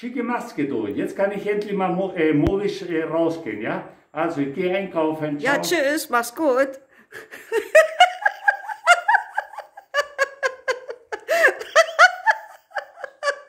schicke Maske durch. Jetzt kann ich endlich mal modisch rausgehen, ja? Also ich gehe einkaufen. Ciao. Ja, tschüss, mach's gut.